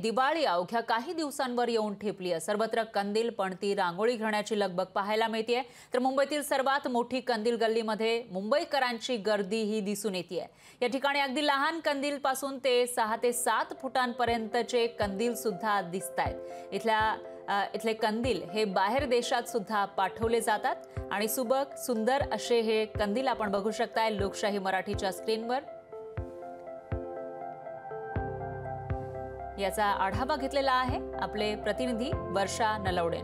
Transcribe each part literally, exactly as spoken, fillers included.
दिवाळी अवघ्या काही दिवसांवर येऊन ठेपली आहे। सर्वत्र कंदील, पणती, रांगोळी घालण्याची लगबग पाहायला मिळते। तर मुंबईतील सर्वात मोठी कंदील गल्लीमध्ये मुंबईकरांची गर्दी ही दिसून येते। या ठिकाणी अगदी लहान कंदील पासून ते सहा ते सात फुटांपर्यंतचे कंदील सुद्धा दिसतायत। इथल्या इथले कंदील हे बाहेर देशात सुद्धा पाठवले जातात आणि सुबक सुंदर असे हे कंदील आपण बघू शकताय लोकशाही मराठीच्या स्क्रीनवर। याचा आढावा घेतलेला आहे आपले प्रतिनिधी वर्षा नलवडे।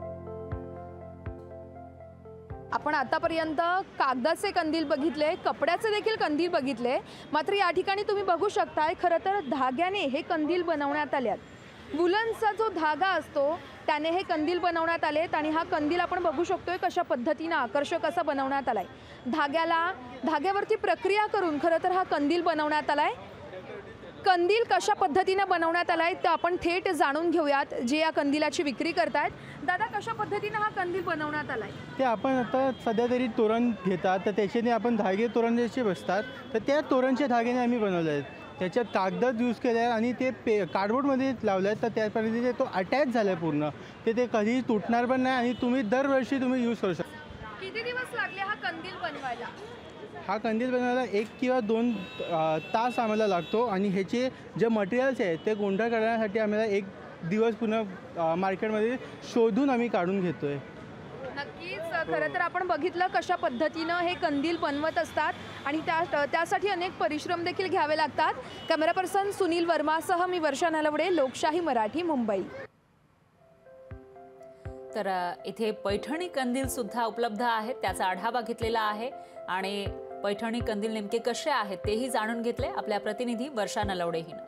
आपण आतापर्यंत कागदाचे कंदील बघितले, कपड्याचे देखील कंदील बघितले, मात्र या ठिकाणी तुम्ही बघू शकताय खरं तर धाग्याने हे कंदील बनवण्यात आलेत। वुलनचा जो धागा असतो त्याने हे कंदील बनवण्यात आलेत आणि हा कंदील आपण बघू शकतोय कशा पद्धतीने आकर्षक असा बनवण्यात आलाय। धाग्याला धाग्यावरती प्रक्रिया करून खरं तर हा कंदील बनवण्यात आलाय। कंदील कशा पद्धतीने बनवण्यात आलाय ते आपण थेट जाणून घेऊयात जे या कंदिलाची विक्री करतात। दादा, कशा पद्धतीने हा कंदील बनवण्यात आलाय? ते आपण आता सध्या तरी तोरण घेतात तर त्याच्याने आपण धागे तोरण जसे बसतात तर त्या तोरणच्या धाग्याने आम्ही बनवले आहेत। त्याच्यात कागदात यूज केला आहे आणि ते पे कार्डबोर्डमध्ये लावलं आहे तर त्या पद्धतीने तो अटॅच झाला आहे पूर्ण। ते ते कधीही तुटणार पण नाही आणि तुम्ही दरवर्षी तुम्ही यूज करू शकता। किती दिवस लागले हा कंदील बनवायला? हा कंदील बनवायला एक किंवा दोन तास आम्हाला लागतो आणि ह्याचे जे मटेरियल्स आहेत ते गोंधळ करण्यासाठी आम्हाला एक दिवस पुन्हा मार्केटमध्ये शोधून आम्ही काढून घेतो आहे। नक्कीच, खरं तर आपण बघितलं कशा पद्धतीनं हे कंदील बनवत असतात आणि त्या त्यासाठी अनेक परिश्रम देखील घ्यावे लागतात। कॅमेरा पर्सन सुनील वर्मासह मी वर्षा नलवडे, लोकशाही मराठी, मुंबई। तर इथे पैठणी कंदील सुद्धा उपलब्ध आहेत, त्याचा आढावा घेतलेला आहे आणि पैठणी कंदील नेमके कसे आहेत तेही जाणून घेतले आपल्या प्रतिनिधी वर्षा नलवडे हिने।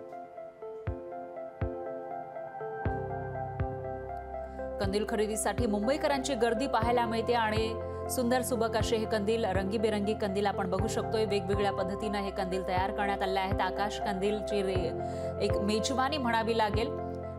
कंदील खरेदीसाठी मुंबईकरांची गर्दी पाहायला मिळते आणि सुंदर सुबक असे हे कंदील, रंगीबेरंगी कंदील आपण बघू शकतोय। वेगवेगळ्या पद्धतीने हे कंदील तयार करण्यात आले आहेत। आकाश कंदीलची एक मेजवानी म्हणावी लागेल।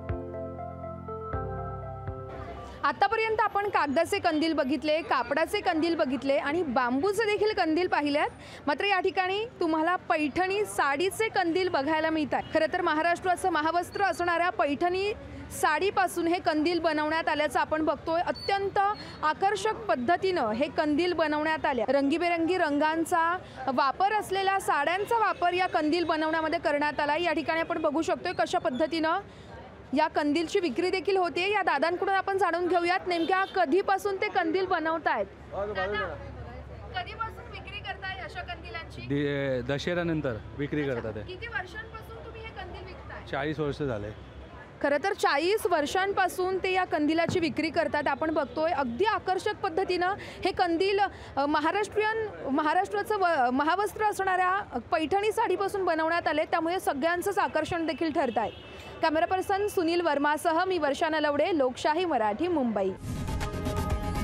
आतापर्यंत आपण कागदाचे कंदील बघितले, कापडाचे कंदील बघितले आणि बांबूचे देखील कंदील पाहिलेत, मात्र या ठिकाणी तुम्हाला पैठणी साडीचे कंदील बघायला मिळतात। खरं तर महाराष्ट्राचं महावस्त्र असणाऱ्या पैठणी साडीपासून हे कंदील बनवण्यात आल्याचं आपण बघतोय। अत्यंत आकर्षक पद्धतीनं हे कंदील बनवण्यात आले। रंगीबेरंगी रंगांचा वापर असलेल्या साड्यांचा वापर या कंदील बनवण्यामध्ये करण्यात आला। या ठिकाणी आपण बघू शकतोय कशा पद्धतीनं या कंदीलची विक्री देखील होते। या दादांकडून आपण जाणून घेऊयात नेमक्या कधीपासून ते कंदील बनवतायत। दादा, कधीपासून विक्री करताय अशा कंदिलांची? दशेऱ्यानंतर विक्री करतात। किती वर्षांपासून तुम्ही हे कंदील विकताय? चाळीस वर्ष झाले। खरं तर चाळीस वर्षांपासून ते या कंदिलाची विक्री करतात। आपण बघतोय अगदी आकर्षक पद्धतीनं हे कंदील महाराष्ट्रीयन महाराष्ट्राचं महावस्त्र असणाऱ्या पैठणी साडीपासून बनवण्यात आले, त्यामुळे सगळ्यांचंच आकर्षण देखील ठरत आहे। कॅमेरा पर्सन सुनील वर्मासह मी वर्षा नलवडे, लोकशाही मराठी, मुंबई।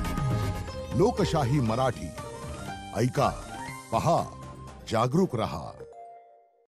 लोकशाही मराठी, ऐका, पहा, जागरूक रहा।